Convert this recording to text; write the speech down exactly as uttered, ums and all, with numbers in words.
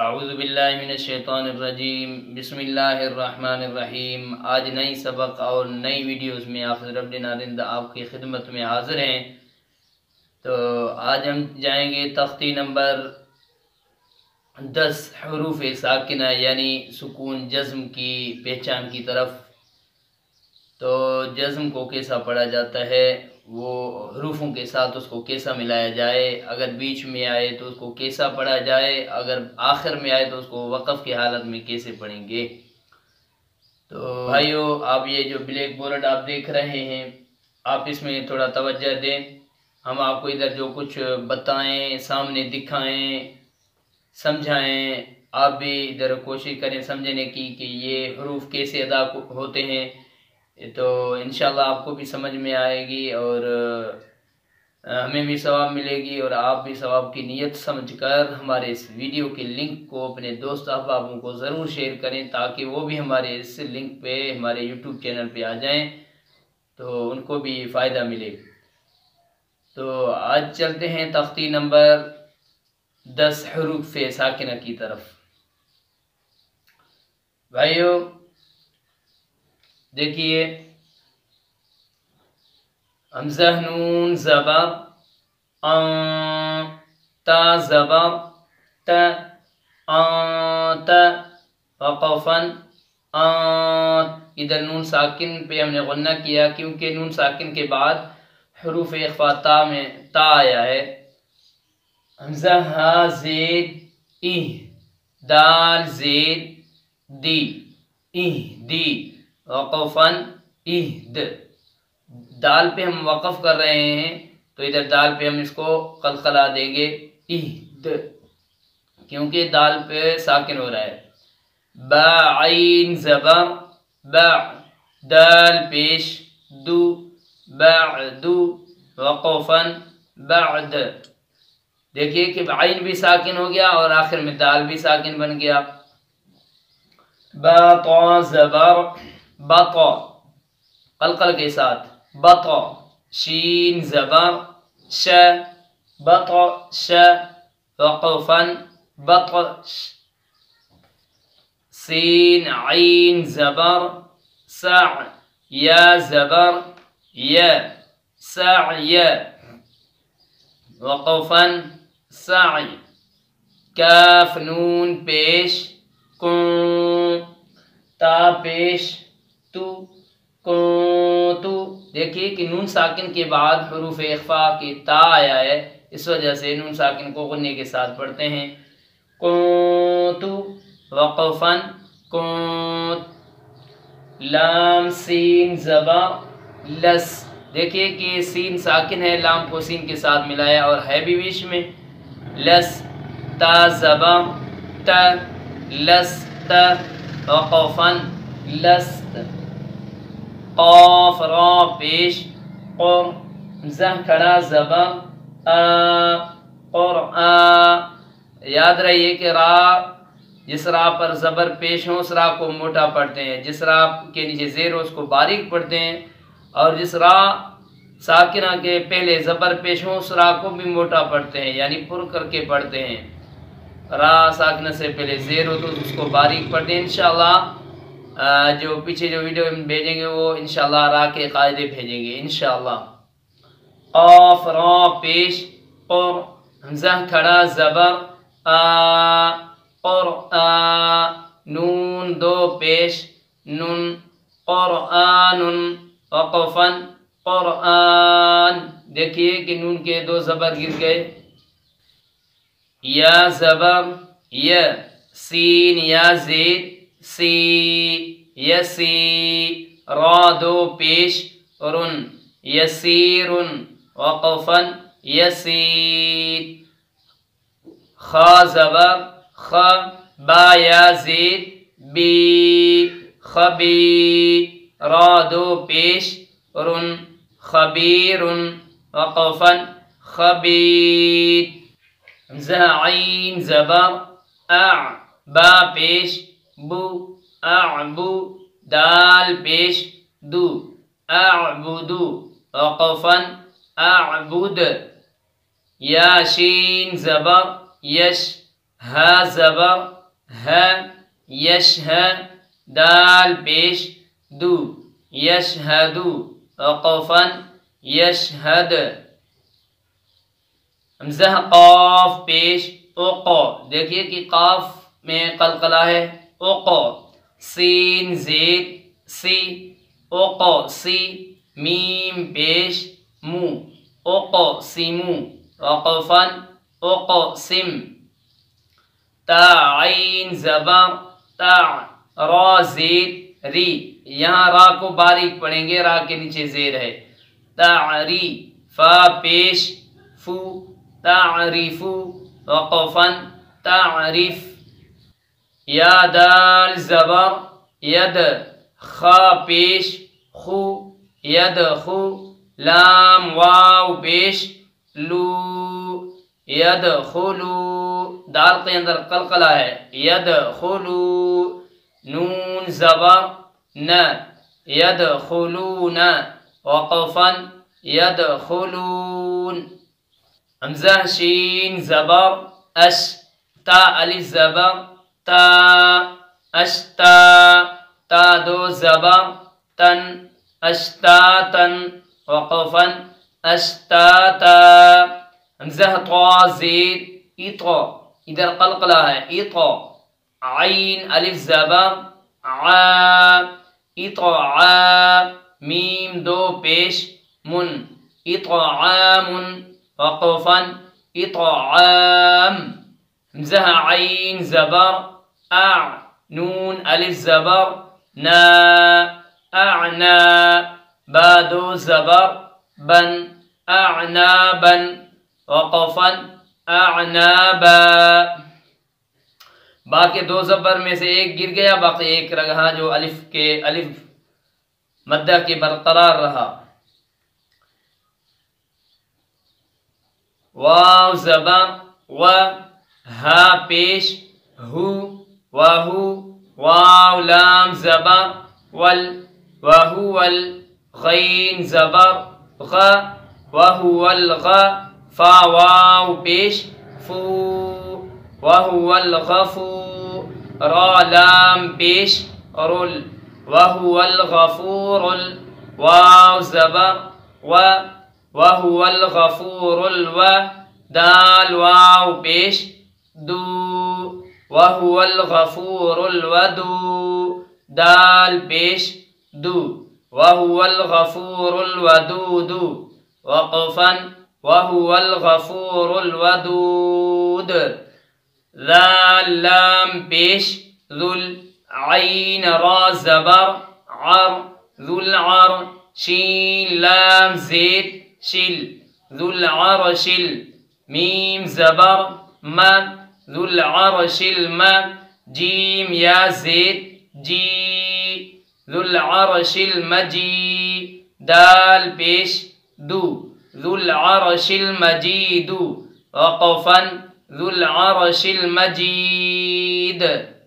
اعوذ باللہ من الشیطان الرجیم بسم اللہ الرحمن الرحیم۔ آج نئی سبق اور نئی ویڈیوز میں آپ رب نارند آپ کی خدمت میں حاضر ہیں۔ تو آج ہم جائیں گے تختی نمبر دس حروف ساکنہ یعنی سکون جزم کی پہچان کی طرف۔ تو جزم کو کیسا پڑھا جاتا ہے، وہ حروفوں کے ساتھ اس کو کیسا ملایا جائے، اگر بیچ میں آئے تو اس کو کیسا پڑھا جائے، اگر آخر میں آئے تو اس کو وقف کی حالت میں کیسے پڑھیں گے۔ تو بھائیو، آپ یہ جو بلیک بورڈ آپ دیکھ رہے ہیں، آپ اس میں تھوڑا توجہ دیں۔ ہم آپ کو ادھر جو کچھ بتائیں، سامنے دکھائیں، سمجھائیں، آپ بھی ادھر کوشش کریں سمجھنے کی کہ یہ حروف کیسے ادا ہوتے ہیں، تو انشاءاللہ آپ کو بھی سمجھ میں آئے گی اور ہمیں بھی ثواب ملے گی، اور آپ بھی ثواب کی نیت سمجھ کر ہمارے اس ویڈیو کے لنک کو اپنے دوست احبابوں کو ضرور شیئر کریں تاکہ وہ بھی ہمارے اس لنک پہ ہمارے یوٹیوب چینل پہ آ جائیں تو ان کو بھی فائدہ ملے۔ تو آج چلتے ہیں تختی نمبر دس حروف ساکنہ کی طرف۔ بھائیو دیکھیے، حمزہ نون زبر آن، تا زبر تا، آنت، وقفاً آنت۔ ادھر نون ساکن پہ ہم نے غنہ کیا کیونکہ نون ساکن کے بعد حروف اخفا تا میں تا آیا ہے۔ حمزہ ہا زید ای، دال زید دی، ای دی، وقفاً اہد۔ دال پہ ہم وقف کر رہے ہیں تو ادھر دال پہ ہم اس کو قلقلہ دیں گے اہد، کیونکہ دال پہ ساکن ہو رہا ہے۔ با عین زبر با، دال پیش دو، بعدو، وقفاً بعد۔ دیکھیے کہ عین بھی ساکن ہو گیا اور آخر میں دال بھی ساکن بن گیا۔ با طا زبر بطا، قلقل کے ساتھ بطا، شین زبر ش، بطا ش، وقفاً بطش۔ سین عین زبر سع، یا زبر یا، سعی، وقفاً سعی۔ کاف نون پیش کون، تا پیش تو، کنتو۔ دیکھیے کہ نون ساکن کے بعد حروف اخفا کی تا آیا ہے، اس وجہ سے نون ساکن کو غنے کے ساتھ پڑھتے ہیں۔ کنتو، وقفاً کنت۔ لام سین زبر لس، دیکھیے کہ سین ساکن ہے، لام کو سین کے ساتھ ملایا اور ہے بھی بیچ میں۔ لس، تا زبر تا، لست، وقفاً لست۔ قاف را پیش قر، زہ کھڑا زبر آ، قرآن۔ یاد رہیے کہ را، جس را پر زبر پیش ہو اس را کو موٹا پڑھتے ہیں، جس را کے نیچے زیر ہو اس کو باریک پڑھتے ہیں، اور جس را ساکنہ کے پہلے زبر پیش ہو اس را کو بھی موٹا پڑھتے ہیں، یعنی پر کر کے پڑھتے ہیں۔ را ساکنہ سے پہلے زیر ہو تو اس کو باریک پڑھتے ہیں۔ انشاءاللہ جو پیچھے جو ویڈیو ہم بھیجیں گے وہ انشاءاللہ را کے قاعدے بھیجیں گے انشاءاللہ۔ قاف را پیش قر، حمزہ کھڑا زبر آ، قرآن۔ نون دو پیش نن، قرآن، وقفاً قرآن۔ دیکھیے کہ نون کے دو زبر گر گئے۔ یا زبر یا، سین یا زید سی، یسی۔ را دو پیش رن، یسیر، وقفاً یسیر۔ خا زبر خ، با یا زید بی، خبی۔ را دو پیش رن، خبیر، وقفاً خبیر۔ حمزہ عین زبر اع، با پیش بو، اعبو، دال پیش دو، اعبدو، وقفاً اعبد۔ یا شین زبر یش، ہا زبر ہے یشہد دال پیش دو یشہدو وقفا یشہد حمزہ قاف پیش اوقو دیکھیے کہ قاف میں قلقلہ ہے اوقو سین زید سی اوقو سی میم پیش مو اوقو سیمو وقفا اوقو سم تا عین زبر تا را زید ری یہاں را کو باریک پڑھیں گے را کے نیچے زیر ہے تعری فا پیش فو تعریفو وقفا تعریف یا دال زبر ید خا پیش خو ید خو لام واو پیش لو ید خلو دال کے اندر قلقلہ ہے ید خلو نون زبر ن ید خلون وقفا ید خلون حمزہ شین زبر اش تا الف زبر تا اشتا تا دو زبر تن اشتاتن وقفا اشتاتا حمزہ طا زید اطا ادھر قلقلہ ہے اطا عین الف زبر ع اطعام میم دو پیش من اطعام وقفا اطعام حمزہ عین زبر اع نون الف زبر نا اعنا با دو زبر بن اعنابا وقفا اعنابا باقی دو زبر میں سے ایک گر گیا باقی ایک رہا جو الف کے الف مدہ کے برقرار رہا واو زبر و ہا پیش ہو واہو واو لام زبر ول وہو ال غین زبر غ وہو الغ فا واو پیش فو وہو الغفور را لام پیش رل وہو الغفور واو زبر و وہو الغفور الو دال واو پیش دو وہو الغفور الودو دال پیش دو وہو الغفور الودود وقفا وہو الغفور الودود ذال لام پیش ذل عین را زبر عر ذو العر شین لام زید شل ذو العرش میم زبر ما ذو العرش الما جیم یا زید جی ذو العرش المجی دال پیش دو ذو العرش المجید وقفا ذو العرش المجید